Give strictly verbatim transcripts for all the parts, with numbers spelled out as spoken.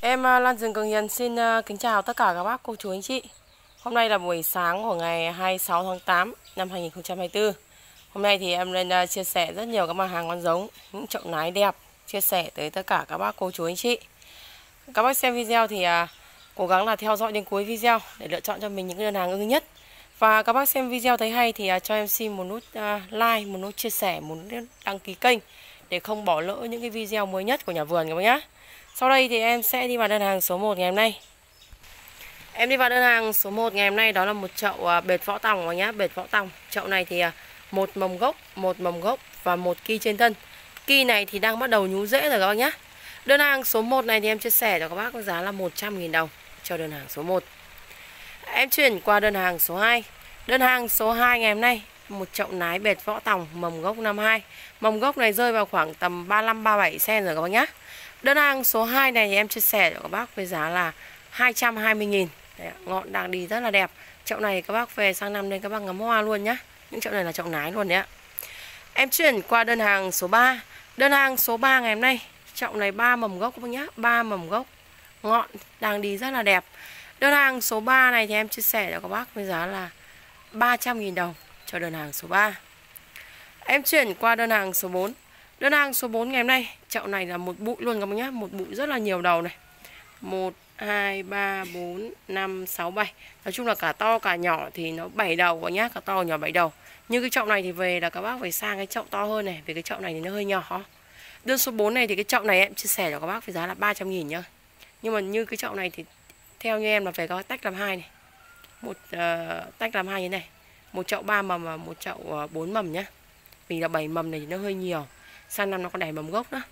Em à, Lan Rừng Cường Hiền xin à, kính chào tất cả các bác, cô chú, anh chị. Hôm nay là buổi sáng của ngày hai mươi sáu tháng tám năm hai nghìn không trăm hai mươi tư. Hôm nay thì em lên à, chia sẻ rất nhiều các mặt hàng con giống, những chậu nái đẹp, chia sẻ tới tất cả các bác, cô chú, anh chị. Các bác xem video thì à, cố gắng là theo dõi đến cuối video để lựa chọn cho mình những đơn hàng ưng nhất. Và các bác xem video thấy hay thì à, cho em xin một nút à, like, một nút chia sẻ, một nút đăng ký kênh để không bỏ lỡ những cái video mới nhất của nhà vườn các bác nhé. Sau đây thì em sẽ đi vào đơn hàng số một ngày hôm nay. Em đi vào đơn hàng số một ngày hôm nay, đó là một chậu bệt võ tòng các nhá, bệt võ tòng. Chậu này thì một mầm gốc, một mầm gốc và một ki trên thân. Ki này thì đang bắt đầu nhú rễ rồi các bác nhá. Đơn hàng số một này thì em chia sẻ cho các bác có giá là một trăm nghìn đồng cho đơn hàng số một. Em chuyển qua đơn hàng số hai. Đơn hàng số hai ngày hôm nay, một chậu nái bệt võ tòng mầm gốc năm hai. Mầm gốc này rơi vào khoảng tầm ba mươi lăm ba mươi bảy xen rồi các bác nhá. Đơn hàng số hai này thì em chia sẻ cho các bác với giá là hai trăm hai mươi nghìn. Đấy, ngọn đang đi rất là đẹp. Chậu này các bác về sang năm nên các bác ngắm hoa luôn nhá. Những chậu này là chậu nái luôn đấy ạ. Em chuyển qua đơn hàng số ba. Đơn hàng số ba ngày hôm nay, chậu này ba mầm gốc các bác nhá, ba mầm gốc. Ngọn đang đi rất là đẹp. Đơn hàng số ba này thì em chia sẻ cho các bác với giá là ba trăm nghìn đồng cho đơn hàng số ba. Em chuyển qua đơn hàng số bốn. Đơn hàng số bốn ngày hôm nay, chậu này là một bụi luôn các bác nhá, một bụi rất là nhiều đầu này. một, hai, ba, bốn, năm, sáu, bảy. Nói chung là cả to cả nhỏ thì nó bảy đầu các nhá, cả to nhỏ bảy đầu. Như cái chậu này thì về là các bác phải sang cái chậu to hơn này, vì cái chậu này thì nó hơi nhỏ. Đơn số bốn này thì cái chậu này em chia sẻ cho các bác với giá là ba trăm nghìn nhá. Nhưng mà như cái chậu này thì theo như em là phải có tách làm hai này. Một uh, tách làm hai như này. Một chậu ba mầm và một chậu uh, bốn mầm nhá. Vì là bảy mầm này thì nó hơi nhiều. Sang năm nó còn đẻ mầm gốc nữa.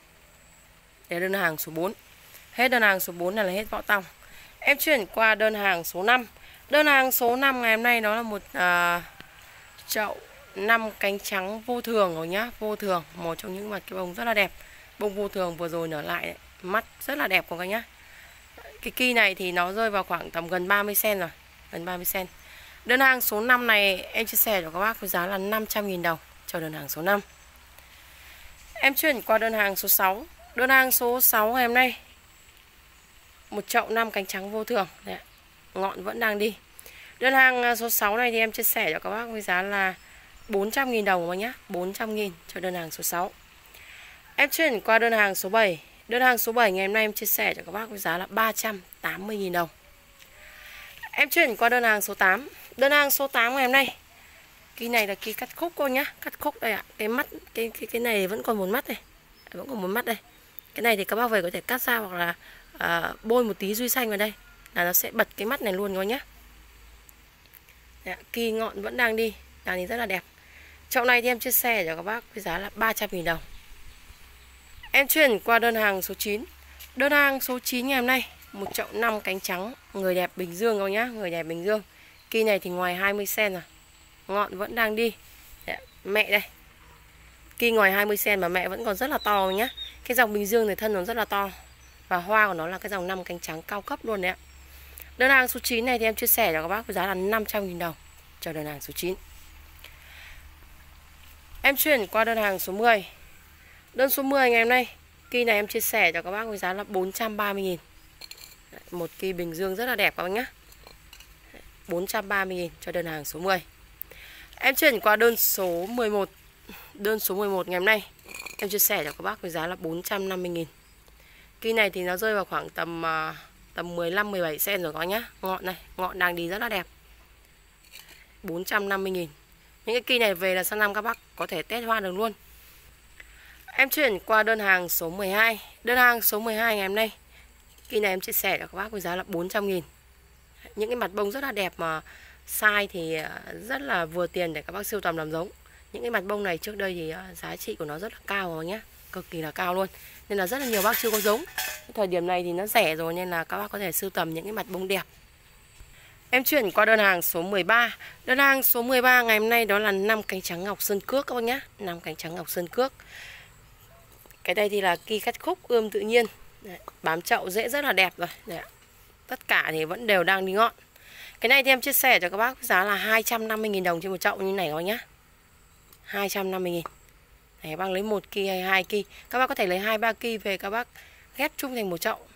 Để đơn hàng số bốn. Hết đơn hàng số bốn này là hết võ tòng. Em chuyển qua đơn hàng số năm. Đơn hàng số năm ngày hôm nay đó là một uh, chậu năm cánh trắng vô thường rồi nhá, vô thường, một trong những mặt cái bông rất là đẹp. Bông vô thường vừa rồi nở lại đấy. Mắt rất là đẹp của các nhá. Cái ki này thì nó rơi vào khoảng tầm gần ba mươi xen rồi, gần ba mươi xen. Đơn hàng số năm này em chia sẻ cho các bác với giá là năm trăm nghìn đồng cho đơn hàng số năm. Em chuyển qua đơn hàng số sáu. Đơn hàng số sáu ngày hôm nay, một chậu năm cánh trắng vô thường. Đấy, ngọn vẫn đang đi. Đơn hàng số sáu này thì em chia sẻ cho các bác với giá là bốn trăm nghìn đồng mà nhá, bốn trăm nghìn cho đơn hàng số sáu. Em chuyển qua đơn hàng số bảy. Đơn hàng số bảy ngày hôm nay em chia sẻ cho các bác với giá là ba trăm tám mươi nghìn đồng. Em chuyển qua đơn hàng số tám. Đơn hàng số tám ngày hôm nay, cái này là cái cắt khúc cô nhá, cắt khúc đây ạ. Cái mắt cái cái cái này vẫn còn một mắt này. Vẫn còn một mắt đây. Cái này thì các bác về có thể cắt ra hoặc là à, bôi một tí duy xanh vào đây là nó sẽ bật cái mắt này luôn các nhá. Đấy, kỳ ngọn vẫn đang đi, đang đi rất là đẹp. Chậu này thì em chia sẻ cho các bác với giá là ba trăm nghìn đồng. Em chuyển qua đơn hàng số chín. Đơn hàng số chín ngày hôm nay, một chậu năm cánh trắng, người đẹp Bình Dương các nhá, người đẹp Bình Dương. Kỳ này thì ngoài hai mươi xen rồi. Ngọn vẫn đang đi. Đấy, mẹ đây. Kỳ ngoài hai mươi xen mà mẹ vẫn còn rất là to nhá. Cái dòng Bình Dương thì thân nó rất là to. Và hoa của nó là cái dòng năm cánh trắng cao cấp luôn đấy ạ. Đơn hàng số chín này thì em chia sẻ cho các bác với giá là năm trăm nghìn đồng cho đơn hàng số chín. Em chuyển qua đơn hàng số mười. Đơn số mười ngày hôm nay, kỳ này em chia sẻ cho các bác với giá là bốn trăm ba mươi nghìn. Một kỳ Bình Dương rất là đẹp các bác nhé. bốn trăm ba mươi nghìn cho đơn hàng số mười. Em chuyển qua đơn số mười một. Đơn số mười một ngày hôm nay, em chia sẻ cho các bác với giá là bốn trăm năm mươi nghìn. Kỳ này thì nó rơi vào khoảng tầm uh, tầm mười lăm mười bảy xen rồi các nhá. Ngọn này, ngọn đang đi rất là đẹp. bốn trăm năm mươi nghìn. Những cái kỳ này về là sang năm các bác có thể test hoa được luôn. Em chuyển qua đơn hàng số mười hai. Đơn hàng số mười hai ngày hôm nay, kỳ này em chia sẻ cho các bác với giá là bốn trăm nghìn. Những cái mặt bông rất là đẹp mà size thì rất là vừa tiền để các bác sưu tầm làm giống. Những cái mặt bông này trước đây thì giá trị của nó rất là cao rồi nhé, cực kỳ là cao luôn. Nên là rất là nhiều bác chưa có giống. Thời điểm này thì nó rẻ rồi nên là các bác có thể sưu tầm những cái mặt bông đẹp. Em chuyển qua đơn hàng số mười ba. Đơn hàng số mười ba ngày hôm nay đó là năm cánh trắng ngọc sơn cước các bác nhé. năm cánh trắng ngọc sơn cước. Cái đây thì là kỳ cắt khúc ươm tự nhiên. Đấy, bám chậu rễ rất là đẹp rồi. Đấy, tất cả thì vẫn đều đang đi ngọn. Cái này thì em chia sẻ cho các bác giá là hai trăm năm mươi nghìn đồng trên một chậu như này các bác nhé. hai trăm năm mươi nghìn. Đấy, bác lấy một ki hay hai ki. Các bác có thể lấy hai ba ki về các bác ghép chung thành một chậu.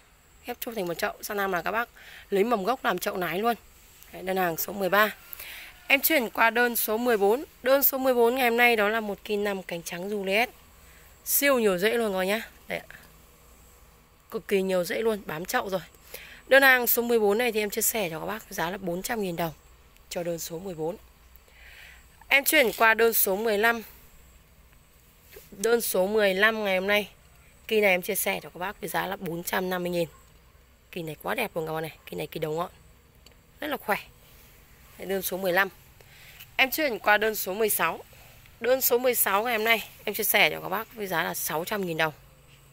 ghép chụp thành một chậu. Sang năm là các bác lấy mầm gốc làm chậu nái luôn. Đấy, đơn hàng số mười ba. Em chuyển qua đơn số mười bốn. Đơn số mười bốn ngày hôm nay đó là một ki năm cánh trắng Juliet. Siêu nhiều rễ luôn rồi nhá. Đấy ạ. Cực kỳ nhiều rễ luôn, bám chậu rồi. Đơn hàng số mười bốn này thì em chia sẻ cho các bác giá là bốn trăm nghìn đồng cho đơn số mười bốn. Em chuyển qua đơn số mười lăm. Đơn số mười lăm ngày hôm nay, kỳ này em chia sẻ cho các bác với giá là bốn trăm năm mươi nghìn. Kỳ này quá đẹp luôn các bác này, kỳ này kỳ đầu ngọn rất là khỏe. Đơn số mười lăm. Em chuyển qua đơn số mười sáu. Đơn số mười sáu ngày hôm nay em chia sẻ cho các bác với giá là sáu trăm nghìn đồng.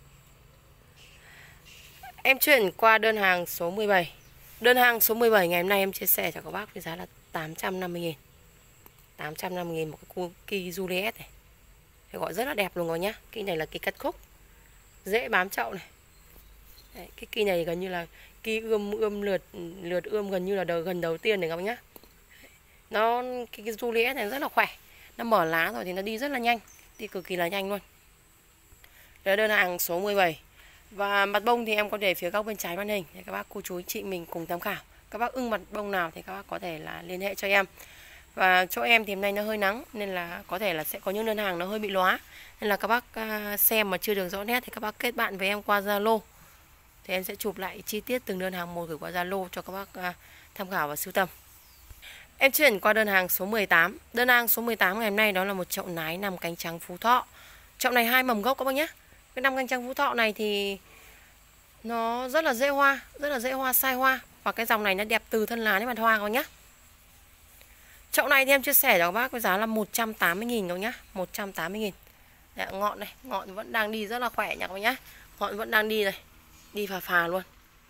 Em chuyển qua đơn hàng số mười bảy. Đơn hàng số mười bảy ngày hôm nay em chia sẻ cho các bác với giá là tám trăm năm mươi nghìn. tám trăm năm mươi nghìn một cái kỳ Juliet này. Phải gọi rất là đẹp luôn rồi nhá. Kỳ này là kỳ cắt khúc, dễ bám chậu này. Đấy, cái kỳ này gần như là kỳ ươm ươm lượt lượt ươm gần như là đầu, gần đầu tiên này các bác nhá. Nó cái, cái Juliet này rất là khỏe. Nó mở lá rồi thì nó đi rất là nhanh, đi cực kỳ là nhanh luôn. Đó là đơn hàng số mười bảy. Và mặt bông thì em có để phía góc bên trái màn hình để các bác cô chú anh chị mình cùng tham khảo. Các bác ưng mặt bông nào thì các bác có thể là liên hệ cho em. Và chỗ em thì hôm nay nó hơi nắng nên là có thể là sẽ có những đơn hàng nó hơi bị lóa. Nên là các bác xem mà chưa được rõ nét thì các bác kết bạn với em qua Zalo. Thì em sẽ chụp lại chi tiết từng đơn hàng một gửi qua Zalo cho các bác tham khảo và sưu tầm. Em chuyển qua đơn hàng số mười tám. Đơn hàng số mười tám ngày hôm nay đó là một chậu nái năm cánh trắng Phú Thọ. Chậu này hai mầm gốc các bác nhé. Cái năm cánh trắng Phú Thọ này thì nó rất là dễ hoa, rất là dễ hoa, sai hoa. Và cái dòng này nó đẹp từ thân lá đến mặt hoa các bác nhé. Chậu này thì em chia sẻ cho các bác với giá là một trăm tám mươi nghìn các bác nhé. một trăm tám mươi nghìn. Đấy, ngọn này, ngọn vẫn đang đi rất là khỏe nha các bác nhé. Ngọn vẫn đang đi này, đi phà phà luôn.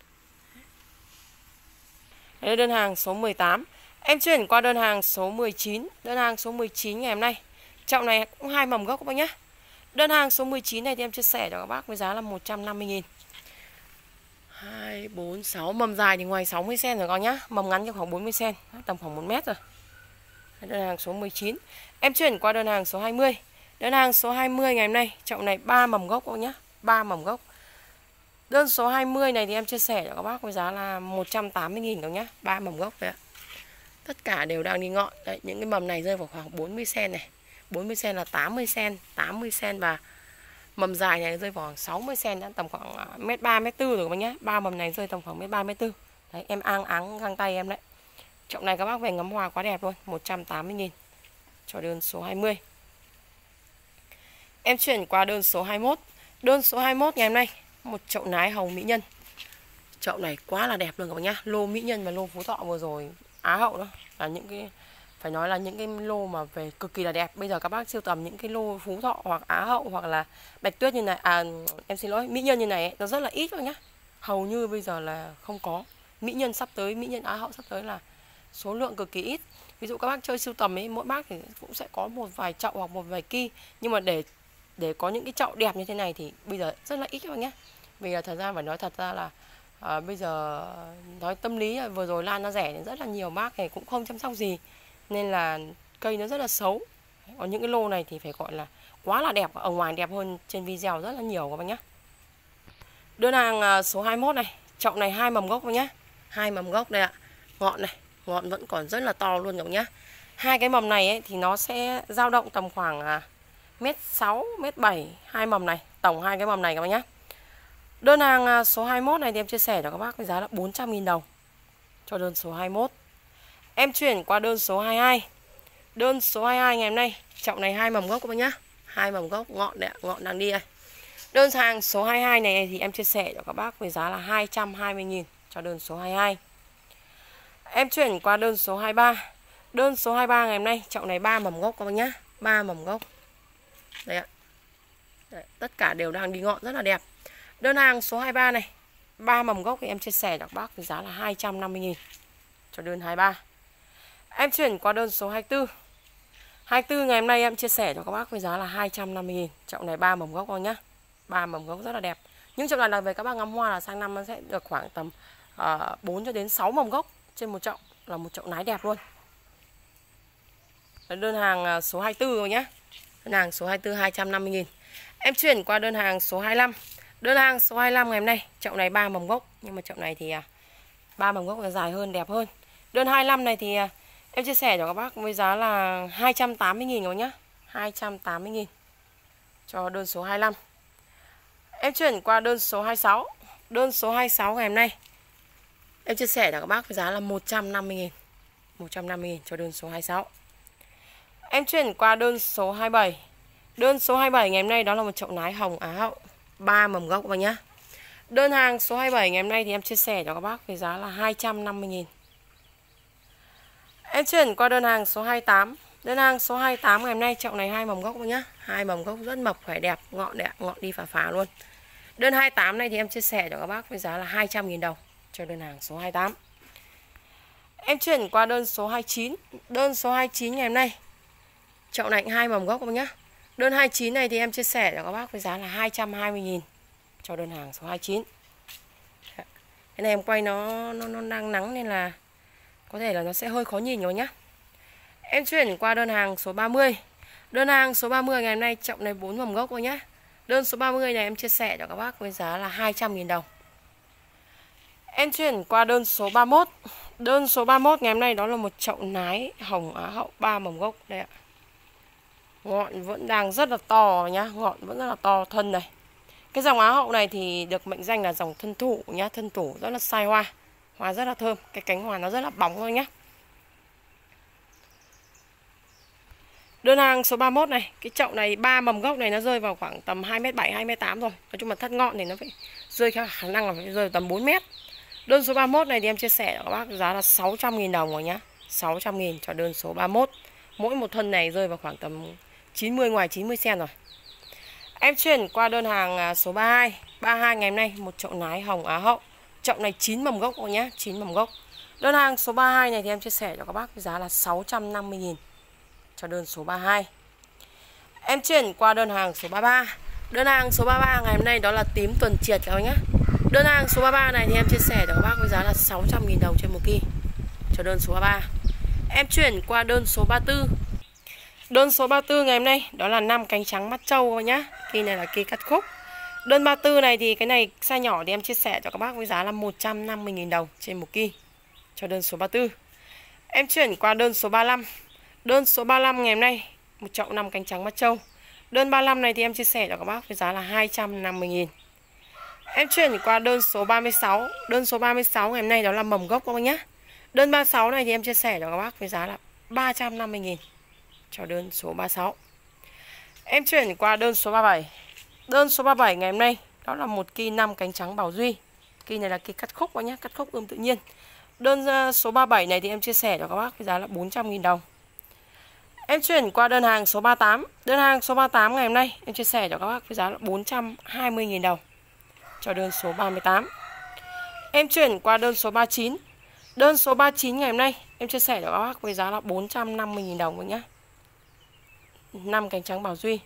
Đây là đơn hàng số mười tám. Em chuyển qua đơn hàng số mười chín. Đơn hàng số mười chín ngày hôm nay, chậu này cũng hai mầm gốc các bác nhé. Đơn hàng số mười chín này thì em chia sẻ cho các bác với giá là một trăm năm mươi nghìn. hai, bốn, sáu. Mầm dài thì ngoài sáu mươi xăng-ti-mét rồi các bác nhé. Mầm ngắn thì khoảng bốn mươi xăng-ti-mét, tầm khoảng một mét rồi. Đơn hàng số mười chín. Em chuyển qua đơn hàng số hai mươi. Đơn hàng số hai mươi ngày hôm nay, chậu này ba mầm gốc các bác nhé. ba mầm gốc. Đơn số hai mươi này thì em chia sẻ cho các bác với giá là một trăm tám mươi nghìn các bác nhé. ba mầm gốc đấy ạ. Tất cả đều đang đi ngọn. Đấy, những cái mầm này rơi vào khoảng bốn mươi xăng-ti-mét này. bốn mươi xăng-ti-mét là tám mươi xăng-ti-mét, tám mươi xăng-ti-mét và mầm dài này rơi vào khoảng sáu mươi xăng-ti-mét, tầm khoảng mét ba, mét tư rồi các bác nhé. ba mầm này rơi tầm khoảng mét ba, mét tư. Đấy, em áng áng găng tay em đấy. Chậu này các bác về ngắm hoa quá đẹp luôn, một trăm tám mươi nghìn cho đơn số hai mươi. Em chuyển qua đơn số hai mươi mốt. Đơn số hai mươi mốt ngày hôm nay, một chậu nái hồng mỹ nhân. Chậu này quá là đẹp luôn các bác nhá. Lô mỹ nhân và lô Phú Thọ vừa rồi Á Hậu đó là những cái, phải nói là những cái lô mà về cực kỳ là đẹp. Bây giờ các bác sưu tầm những cái lô Phú Thọ hoặc Á Hậu hoặc là Bạch Tuyết như này, à em xin lỗi, mỹ nhân như này ấy, nó rất là ít thôi nhá. Hầu như bây giờ là không có. Mỹ nhân sắp tới, mỹ nhân Á Hậu sắp tới là số lượng cực kỳ ít. Ví dụ các bác chơi sưu tầm ấy, mỗi bác thì cũng sẽ có một vài chậu hoặc một vài ki. Nhưng mà để để có những cái chậu đẹp như thế này thì bây giờ rất là ít các bác nhé. Vì là thời gian phải nói thật ra là à, bây giờ nói tâm lý vừa rồi lan nó rẻ nên rất là nhiều bác này cũng không chăm sóc gì nên là cây nó rất là xấu. Còn những cái lô này thì phải gọi là quá là đẹp, ở ngoài đẹp hơn trên video rất là nhiều các bác nhé. Đơn hàng số hai mươi mốt này, chậu này hai mầm gốc các bác nhé. Hai mầm gốc đây ạ. Ngọn này, ngọn vẫn còn rất là to luôn các bác nhé. Hai cái mầm này ấy, thì nó sẽ dao động tầm khoảng mét sáu, mét bảy, hai mầm này, tổng hai cái mầm này các bác nhé. Đơn hàng số hai mươi mốt này thì em chia sẻ cho các bác với giá là bốn trăm nghìn đồng cho đơn số hai mươi mốt. Em chuyển qua đơn số hai mươi hai. Đơn số hai mươi hai ngày hôm nay, chậu này hai mầm gốc các bác nhá. Hai mầm gốc, ngọn đấy ạ, ngọn đang đi đây. Đơn hàng số hai mươi hai này thì em chia sẻ cho các bác với giá là hai trăm hai mươi nghìn cho đơn số hai mươi hai. Em chuyển qua đơn số hai mươi ba. Đơn số hai mươi ba ngày hôm nay, chậu này ba mầm gốc các bác nhá. ba mầm gốc. Đấy ạ. Đấy, tất cả đều đang đi ngọn rất là đẹp. Đơn hàng số hai mươi ba này, ba mầm gốc thì em chia sẻ cho các bác với giá là hai trăm năm mươi nghìn cho đơn hai mươi ba. Em chuyển qua đơn số hai mươi tư. hai mươi tư ngày hôm nay em chia sẻ cho các bác với giá là hai trăm năm mươi nghìn. Chậu này ba mầm gốc thôi nhá. ba mầm gốc rất là đẹp. Nhưng chậu này là về các bác ngắm hoa là sang năm nó sẽ được khoảng tầm uh, bốn cho đến sáu mầm gốc trên một chậu, là một chậu nái đẹp luôn. Đơn hàng số hai mươi tư rồi nhá. Đơn hàng số hai mươi tư hai trăm năm mươi nghìn. Em chuyển qua đơn hàng số hai mươi lăm. Đơn hàng số hai mươi lăm ngày hôm nay, chậu này ba mầm gốc, nhưng mà chậu này thì ba mầm gốc là dài hơn, đẹp hơn. Đơn hai mươi lăm này thì em chia sẻ cho các bác với giá là hai trăm tám mươi nghìn các bác nhá. hai trăm tám mươi nghìn cho đơn số hai mươi lăm. Em chuyển qua đơn số hai mươi sáu. Đơn số hai mươi sáu ngày hôm nay em chia sẻ cho các bác với giá là một trăm năm mươi nghìn. một trăm năm mươi nghìn cho đơn số hai mươi sáu. Em chuyển qua đơn số hai mươi bảy. Đơn số hai mươi bảy ngày hôm nay đó là một chậu nái hồng Á Hậu, ba mầm gốc các bác nhá. Đơn hàng số hai mươi bảy ngày hôm nay thì em chia sẻ cho các bác với giá là hai trăm năm mươi nghìn. Em chuyển qua đơn hàng số hai mươi tám. Đơn hàng số hai mươi tám ngày hôm nay chậu này hai mầm gốc nhá, hai mầm gốc rất mập khỏe đẹp, ngọn đẹp, ngọn đi phả phả luôn. Đơn hai mươi tám này thì em chia sẻ cho các bác với giá là hai trăm nghìn đồng cho đơn hàng số hai mươi tám. Em chuyển qua đơn số hai mươi chín. Đơn số hai mươi chín ngày hôm nay chậu này hai mầm gốc các bác nhá. Đơn hai mươi chín này thì em chia sẻ cho các bác với giá là hai trăm hai mươi nghìn cho đơn hàng số hai mươi chín. Cái này em quay nó nó nó đang nắng nên là có thể là nó sẽ hơi khó nhìn rồi nhá. Em chuyển qua đơn hàng số ba mươi. Đơn hàng số ba mươi ngày hôm nay chậu này bốn mầm gốc thôi nhá. Đơn số ba mươi này em chia sẻ cho các bác với giá là hai trăm nghìn đồng. Em chuyển qua đơn số ba mươi mốt. Đơn số ba mươi mốt ngày hôm nay đó là một chậu nái hồng Á Hậu ba mầm gốc đây ạ. Ngọn vẫn đang rất là to nhá, ngọn vẫn rất là to, thân này. Cái dòng Á Hậu này thì được mệnh danh là dòng thân thủ nhá, thân thủ rất là sai hoa. Hoa rất là thơm, cái cánh hoa nó rất là bóng thôi nhá. Đơn hàng số ba mươi mốt này, cái chậu này ba mầm gốc này nó rơi vào khoảng tầm hai mét bảy, hai mét tám rồi. Nói chung là thắt ngọn thì nó phải rơi khả năng là phải rơi tầm bốn mét. Đơn số ba mươi mốt này thì em chia sẻ cho các bác giá là sáu trăm nghìn đồng rồi nhá. sáu trăm nghìn cho đơn số ba mươi mốt. Mỗi một thân này rơi vào khoảng tầm chín mươi, ngoài chín mươi xen rồi. Em chuyển qua đơn hàng số ba mươi hai. ba mươi hai ngày hôm nay một chậu nái hồng Á Hậu. Chậu này chín mầm gốc rồi nhá, chín mầm gốc. Đơn hàng số ba mươi hai này thì em chia sẻ cho các bác với giá là sáu trăm năm mươi nghìn cho đơn số ba mươi hai. Em chuyển qua đơn hàng số ba mươi ba. Đơn hàng số ba mươi ba ngày hôm nay đó là tím tuần triệt các bác nhá. Đơn hàng số ba mươi ba này thì em chia sẻ cho các bác với giá là sáu trăm nghìn đồng trên một ki cho đơn số ba mươi ba. Em chuyển qua đơn số ba mươi tư. Đơn số ba mươi tư ngày hôm nay đó là năm cánh trắng mắt trâu nhá. Kỳ này là kỳ cắt khúc. Đơn ba mươi tư này thì cái này size nhỏ thì em chia sẻ cho các bác với giá là một trăm năm mươi nghìn đồng trên một ki cho đơn số ba mươi tư. Em chuyển qua đơn số ba mươi lăm. Đơn số ba mươi lăm ngày hôm nay một chậu năm cánh trắng mắt trâu. Đơn ba mươi lăm này thì em chia sẻ cho các bác với giá là hai trăm năm mươi nghìn. Em chuyển qua đơn số ba mươi sáu. Đơn số ba mươi sáu ngày hôm nay đó là mầm gốc các bác nhé. Đơn ba mươi sáu này thì em chia sẻ cho các bác với giá là ba trăm năm mươi nghìn cho đơn số ba mươi sáu. Em chuyển qua đơn số ba mươi bảy. Đơn số ba mươi bảy ngày hôm nay đó là một ki năm cánh trắng Bảo Duy. Ki này là ki cắt khúc các nhé, cắt khúc ươm tự nhiên. Đơn số ba mươi bảy này thì em chia sẻ cho các bác với giá là bốn trăm nghìn đồng. Em chuyển qua đơn hàng số ba mươi tám. Đơn hàng số ba mươi tám ngày hôm nay em chia sẻ cho các bác với giá là bốn trăm hai mươi nghìn đồng cho đơn số ba mươi tám. Em chuyển qua đơn số ba mươi chín. Đơn số ba mươi chín ngày hôm nay em chia sẻ cho các bác với giá là bốn trăm năm mươi nghìn đồng rồi nhé. năm cánh trắng Bảo Duy.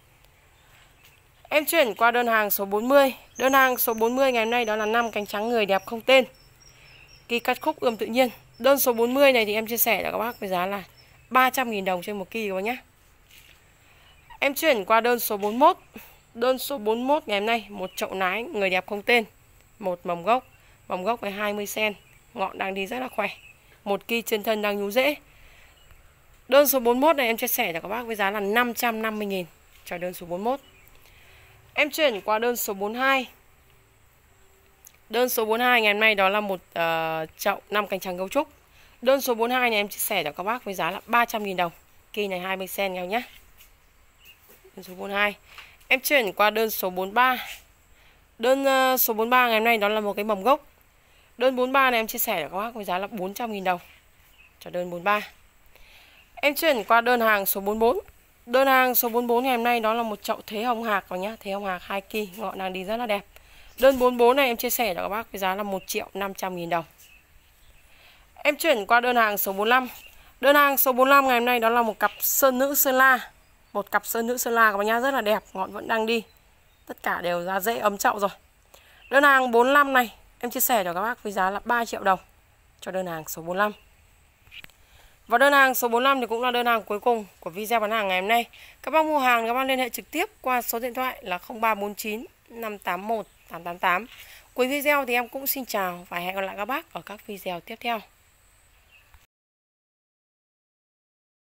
Em chuyển qua đơn hàng số bốn mươi. Đơn hàng số bốn mươi ngày hôm nay đó là năm cánh trắng người đẹp không tên. Ki cắt khúc ươm tự nhiên. Đơn số bốn mươi này thì em chia sẻ cho các bác với giá là ba trăm nghìn đồng trên một ki các bác nhé. Em chuyển qua đơn số bốn mươi mốt. Đơn số bốn mươi mốt ngày hôm nay một chậu nái người đẹp không tên, một mầm gốc, mầm gốc với hai mươi xen, ngọn đang đi rất là khỏe, một ki trên thân đang nhú rễ. Đơn số bốn mươi mốt này em chia sẻ cho các bác với giá là năm trăm năm mươi nghìn cho đơn số bốn mươi mốt. Em chuyển qua đơn số bốn mươi hai. Đơn số bốn mươi hai ngày hôm nay đó là một uh, chậu năm cánh trắng gấu trúc. Đơn số bốn mươi hai này em chia sẻ cho các bác với giá là ba trăm nghìn đồng. Ki này hai mươi xen nhau nhé. Đơn số bốn mươi hai. Em chuyển qua đơn số bốn mươi ba. Đơn uh, số bốn mươi ba ngày hôm nay đó là một cái mầm gốc. Đơn bốn mươi ba này em chia sẻ cho các bác với giá là bốn trăm nghìn đồng cho đơn bốn mươi ba. Em chuyển qua đơn hàng số bốn mươi bốn. Đơn hàng số bốn mươi bốn ngày hôm nay đó là một chậu thế hồng hạc vào nhá, thế hồng hạc hai ki, ngọn đang đi rất là đẹp. Đơn bốn mươi bốn này em chia sẻ cho các bác với giá là một triệu năm trăm nghìn đồng. Em chuyển qua đơn hàng số bốn mươi lăm. Đơn hàng số bốn mươi lăm ngày hôm nay đó là một cặp sơn nữ Sơn La. Một cặp sơn nữ Sơn La các bác nhá, rất là đẹp, ngọn vẫn đang đi. Tất cả đều ra rễ ấm chậu rồi. Đơn hàng bốn mươi lăm này em chia sẻ cho các bác với giá là ba triệu đồng cho đơn hàng số bốn mươi lăm. Và đơn hàng số bốn mươi lăm thì cũng là đơn hàng cuối cùng của video bán hàng ngày hôm nay. Các bác mua hàng các bác liên hệ trực tiếp qua số điện thoại là không ba bốn chín năm tám một tám tám tám. Cuối video thì em cũng xin chào và hẹn gặp lại các bác ở các video tiếp theo.